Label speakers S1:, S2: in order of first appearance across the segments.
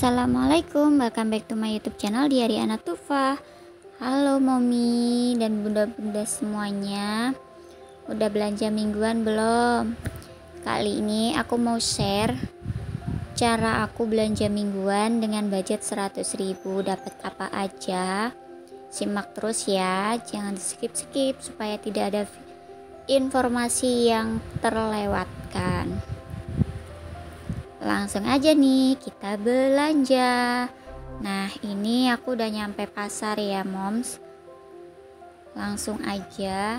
S1: Assalamualaikum, welcome back to my YouTube channel Diari Anak Tufa. Halo Mommy dan bunda-bunda semuanya, udah belanja mingguan belum? Kali ini aku mau share cara aku belanja mingguan dengan budget 100.000. Dapat apa aja? Simak terus ya, jangan di skip supaya tidak ada informasi yang terlewatkan. Langsung aja nih kita belanja. Nah, ini aku udah nyampe pasar ya moms, langsung aja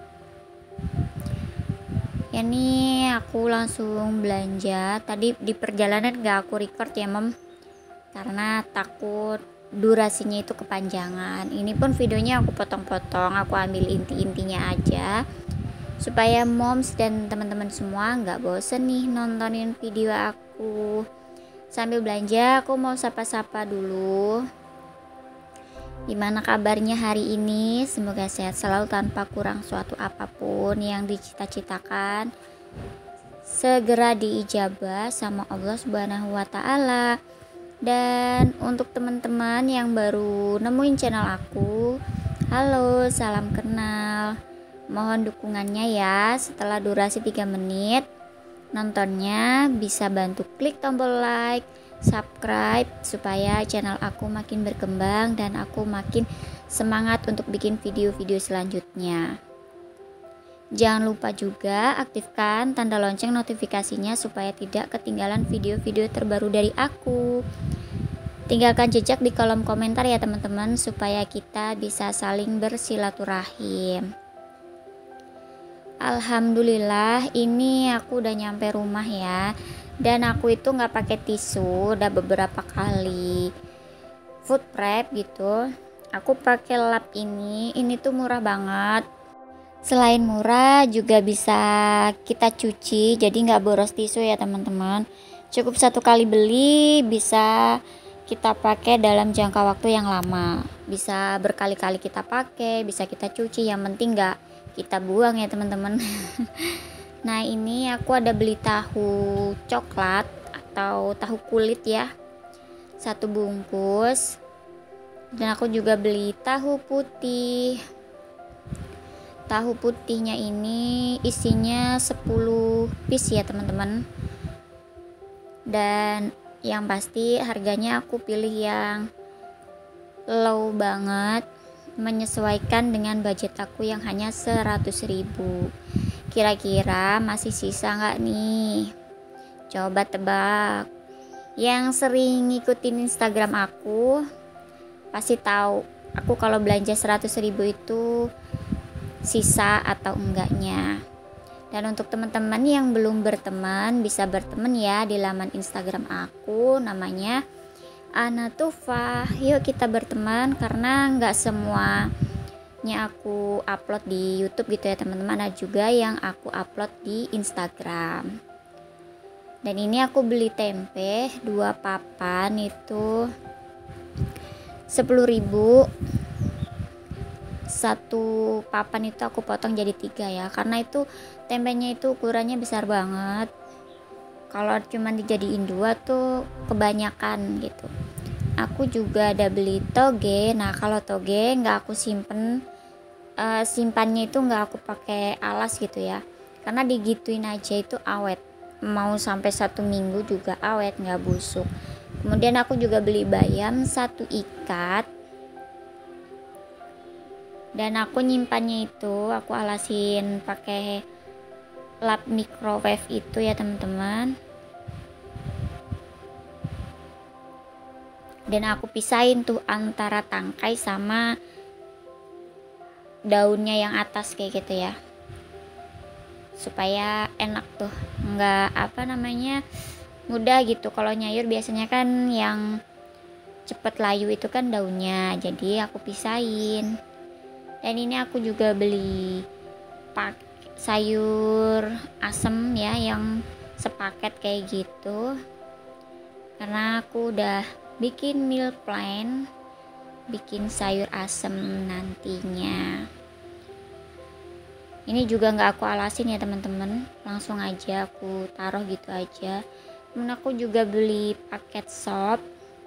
S1: ya nih aku langsung belanja. Tadi di perjalanan gak aku record ya mom, karena takut durasinya itu kepanjangan. Ini pun videonya aku potong-potong, aku ambil inti-intinya aja supaya moms dan teman-teman semua nggak bosen nih nontonin video aku. Sambil belanja aku mau sapa-sapa dulu. Gimana kabarnya hari ini? Semoga sehat selalu tanpa kurang suatu apapun yang dicita-citakan segera diijabah sama Allah Subhanahu wa Ta'ala. Dan untuk teman-teman yang baru nemuin channel aku, halo, salam kenal. Mohon dukungannya ya. Setelah durasi 3 menit nontonnya, bisa bantu klik tombol like, subscribe supaya channel aku makin berkembang dan aku makin semangat untuk bikin video-video selanjutnya. Jangan lupa juga aktifkan tanda lonceng notifikasinya supaya tidak ketinggalan video-video terbaru dari aku. Tinggalkan jejak di kolom komentar ya teman-teman, supaya kita bisa saling bersilaturahim. Alhamdulillah ini aku udah nyampe rumah ya, dan aku itu nggak pakai tisu udah beberapa kali food prep gitu. Aku pakai lap ini tuh murah banget. Selain murah juga bisa kita cuci, jadi nggak boros tisu ya teman-teman. Cukup satu kali beli bisa kita pakai dalam jangka waktu yang lama, bisa berkali-kali kita pakai, bisa kita cuci, yang penting nggak kita buang ya teman-teman. Nah, ini aku ada beli tahu coklat atau tahu kulit ya, 1 bungkus. Dan aku juga beli tahu putih. Tahu putihnya ini isinya 10 piece ya teman-teman. Dan yang pasti harganya aku pilih yang low banget, menyesuaikan dengan budget aku yang hanya 100.000. Kira-kira masih sisa nggak nih? Coba tebak. Yang sering ngikutin Instagram aku pasti tahu aku kalau belanja 100.000 itu sisa atau enggaknya. Dan untuk teman-teman yang belum berteman, bisa berteman ya di laman Instagram aku, namanya Anak Tufa. Yuk kita berteman, karena nggak semuanya aku upload di YouTube gitu ya teman-teman, ada juga yang aku upload di Instagram. Dan ini aku beli tempe 2 papan itu 10.000. 1 papan itu aku potong jadi 3 ya, karena itu tempenya itu ukurannya besar banget. Kalau cuman dijadiin 2 tuh kebanyakan gitu. Aku juga ada beli toge. Nah, kalau toge nggak aku simpannya itu nggak aku pakai alas gitu ya, karena digituin aja itu awet, mau sampai 1 minggu juga awet, nggak busuk. Kemudian aku juga beli bayam 1 ikat, dan aku nyimpannya itu aku alasin pakai lap microwave itu ya teman-teman. Dan aku pisahin tuh antara tangkai sama daunnya yang atas kayak gitu ya, supaya enak tuh, nggak mudah gitu. Kalau nyayur biasanya kan yang cepet layu itu kan daunnya, jadi aku pisahin. Dan ini aku juga beli sayur asem ya, yang sepaket kayak gitu, karena aku udah bikin meal plan, bikin sayur asem nantinya. Ini juga nggak aku alasin ya teman-teman, langsung aja aku taruh gitu aja. Kemudian aku juga beli paket sop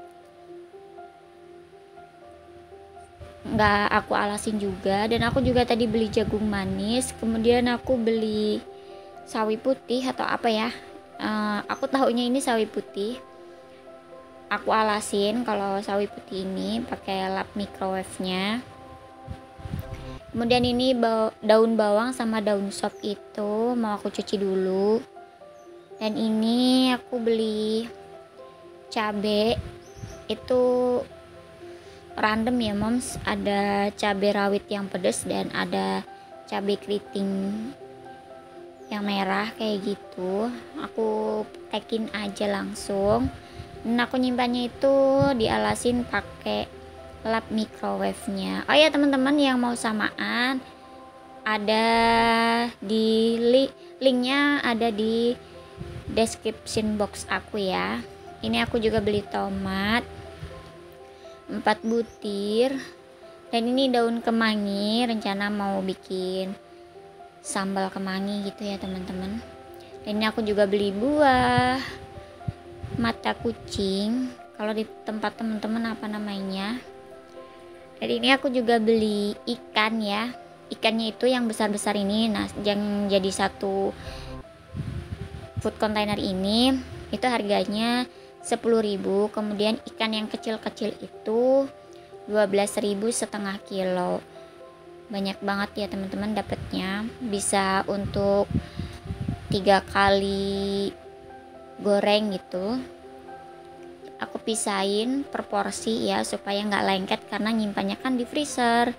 S1: nggak aku alasin juga. Dan aku juga tadi beli jagung manis, kemudian aku beli sawi putih atau apa ya, aku tahunya ini sawi putih. Aku alasin kalau sawi putih ini pakai lap microwave-nya. Kemudian ini daun bawang sama daun sop itu mau aku cuci dulu. Dan ini aku beli cabe itu random ya moms, ada cabe rawit yang pedas dan ada cabe keriting yang merah kayak gitu. Aku tekin aja langsung. Dan aku nyimpannya itu dialasin pakai lap microwave-nya. Oh ya teman-teman yang mau samaan, ada di linknya ada di description box aku ya. Ini aku juga beli tomat 4 butir, dan ini daun kemangi, rencana mau bikin sambal kemangi gitu ya teman-teman. Dan ini aku juga beli buah mata kucing, kalau di tempat teman-teman apa namanya. Dan ini aku juga beli ikan ya, ikannya itu yang besar-besar ini. Nah yang jadi satu food container ini itu harganya 10.000. Kemudian ikan yang kecil-kecil itu 12.000 setengah kilo. Banyak banget ya teman-teman dapatnya, bisa untuk 3 kali goreng gitu. Aku pisahin per porsi ya supaya nggak lengket karena nyimpannya kan di freezer.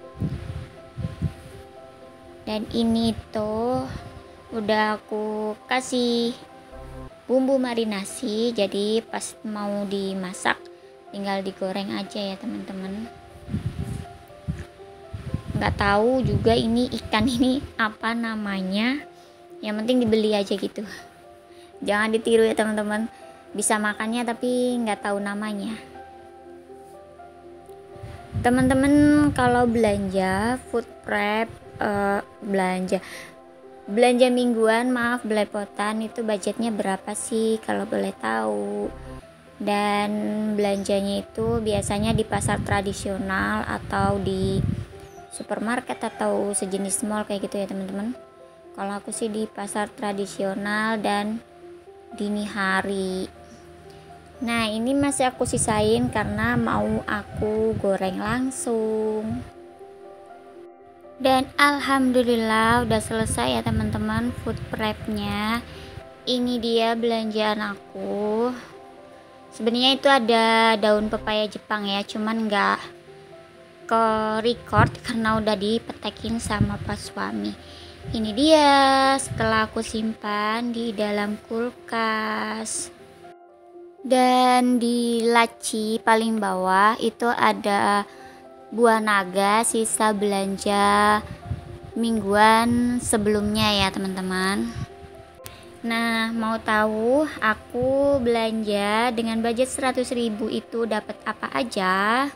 S1: Dan ini tuh udah aku kasih bumbu marinasi, jadi pas mau dimasak tinggal digoreng aja ya teman-teman. Nggak tahu juga ini ikan ini apa namanya, yang penting dibeli aja gitu, jangan ditiru ya teman-teman. Bisa makannya tapi nggak tahu namanya. Teman-teman kalau belanja food prep, belanja mingguan, maaf belepotan, itu budgetnya berapa sih kalau boleh tahu? Dan belanjanya itu biasanya di pasar tradisional atau di supermarket atau sejenis mall kayak gitu ya teman-teman. Kalau aku sih di pasar tradisional dan dini hari. Nah ini masih aku sisain karena mau aku goreng langsung. Dan alhamdulillah udah selesai ya teman-teman food prepnya. Ini dia belanjaan aku. Sebenarnya itu ada daun pepaya Jepang ya, cuman nggak ke record karena udah dipetekin sama pas suami. Ini dia setelah aku simpan di dalam kulkas. Dan di laci paling bawah itu ada buah naga, sisa belanja mingguan sebelumnya ya teman-teman. Nah mau tahu aku belanja dengan budget 100.000 itu dapat apa aja?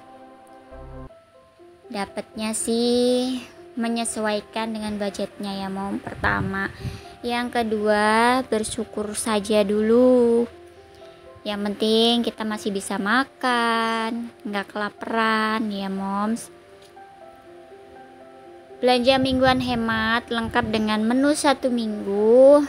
S1: Dapatnya sih menyesuaikan dengan budgetnya ya mom, pertama. Yang kedua bersyukur saja dulu, yang penting kita masih bisa makan, nggak kelaparan ya moms. Belanja mingguan hemat lengkap dengan menu 1 minggu.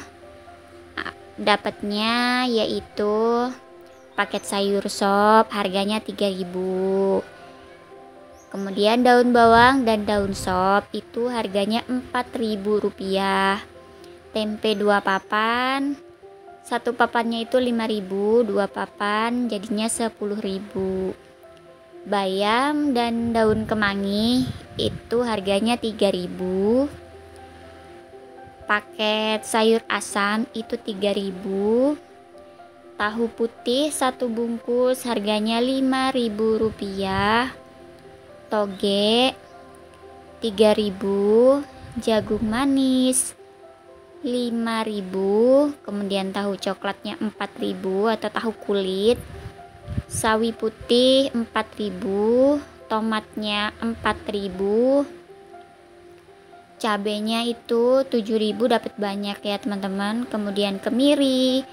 S1: Dapatnya yaitu paket sayur sop, harganya 3.000. Kemudian daun bawang dan daun sop itu harganya Rp4.000. Tempe 2 papan, satu papannya itu 5.000, 2 papan jadinya 10.000. Bayam dan daun kemangi itu harganya 3.000. Paket sayur asam itu 3.000. Tahu putih 1 bungkus harganya Rp5.000. Toge 3.000. Jagung manis 5.000. Kemudian tahu coklatnya 4.000 atau tahu kulit. Sawi putih 4.000. Tomatnya 4.000. Cabenya itu 7.000, dapat banyak ya teman-teman. Kemudian kemiri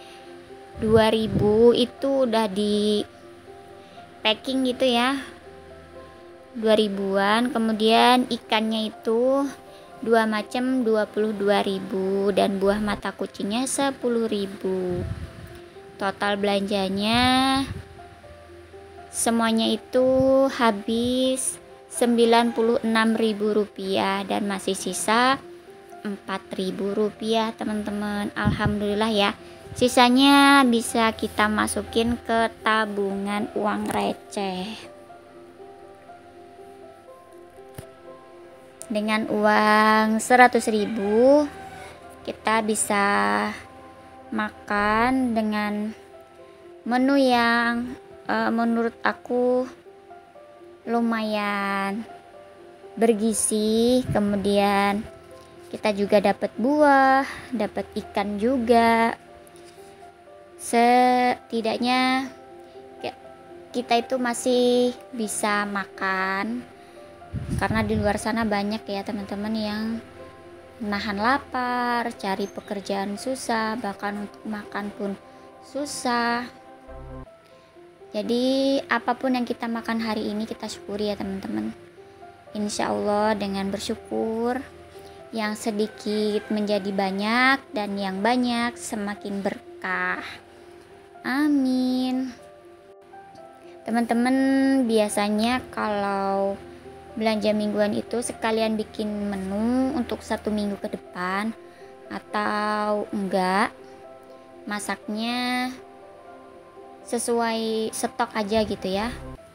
S1: 2.000, itu udah di packing gitu ya. 2 ribuan. Kemudian ikannya itu 2 macam 22.000 dan buah mata kucingnya 10.000. Total belanjanya semuanya itu habis Rp96.000 dan masih sisa Rp4.000 teman-teman. Alhamdulillah ya, sisanya bisa kita masukin ke tabungan uang receh. Dengan uang 100.000 kita bisa makan dengan menu yang menurut aku lumayan bergizi. Kemudian kita juga dapat buah, dapat ikan juga. Setidaknya kita itu masih bisa makan, karena di luar sana banyak ya teman-teman yang nahan lapar, cari pekerjaan susah, bahkan untuk makan pun susah. Jadi apapun yang kita makan hari ini kita syukuri ya teman-teman. Insya Allah dengan bersyukur, yang sedikit menjadi banyak dan yang banyak semakin berkah. Amin. Teman-teman biasanya kalau belanja mingguan itu sekalian bikin menu untuk 1 minggu ke depan, atau enggak masaknya sesuai stok aja gitu ya.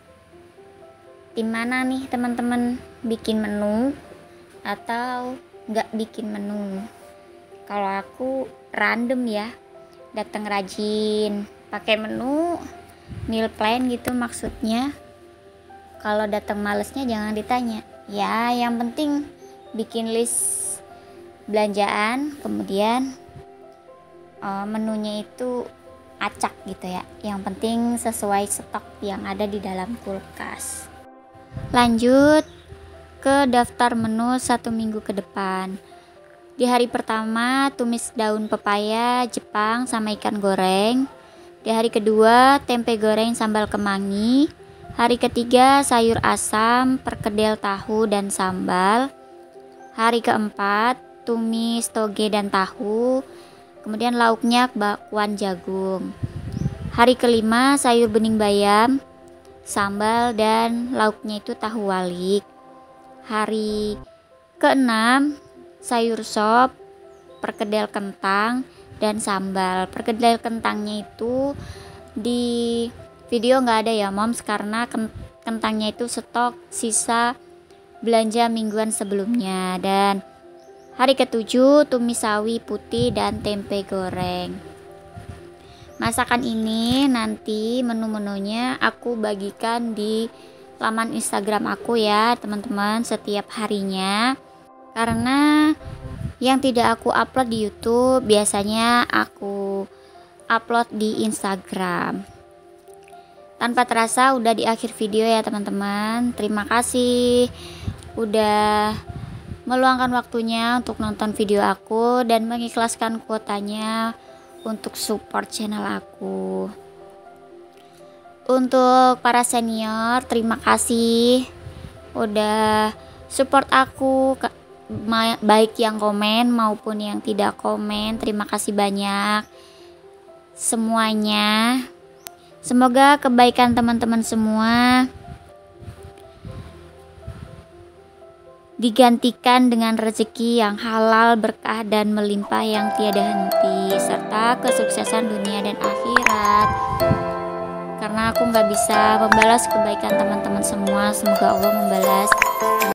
S1: Gimana nih teman-teman, bikin menu atau enggak bikin menu? Kalau aku random ya, datang rajin pakai menu meal plan gitu maksudnya. Kalau datang malesnya jangan ditanya ya, yang penting bikin list belanjaan, kemudian menunya itu acak gitu ya, yang penting sesuai stok yang ada di dalam kulkas. Lanjut ke daftar menu 1 minggu ke depan. Di hari pertama tumis daun pepaya Jepang sama ikan goreng. Di hari kedua tempe goreng sambal kemangi. Hari ketiga sayur asam, perkedel tahu dan sambal. Hari keempat tumis toge dan tahu. Kemudian lauknya bakwan jagung. Hari kelima sayur bening bayam, sambal dan lauknya itu tahu walik. Hari keenam sayur sop, perkedel kentang dan sambal. Perkedel kentangnya itu di video nggak ada ya moms, karena kentangnya itu stok sisa belanja mingguan sebelumnya. Dan hari ketujuh tumis sawi putih dan tempe goreng. Masakan ini nanti menu-menunya aku bagikan di laman Instagram aku ya teman-teman setiap harinya, karena yang tidak aku upload di YouTube biasanya aku upload di Instagram. Tanpa terasa udah di akhir video ya teman-teman. Terima kasih udah meluangkan waktunya untuk nonton video aku dan mengikhlaskan kuotanya untuk support channel aku. Untuk para senior, terima kasih udah support aku, baik yang komen maupun yang tidak komen. Terima kasih banyak semuanya. Semoga kebaikan teman-teman semua digantikan dengan rezeki yang halal, berkah dan melimpah yang tiada henti, serta kesuksesan dunia dan akhirat. Karena aku nggak bisa membalas kebaikan teman-teman semua, semoga Allah membalas.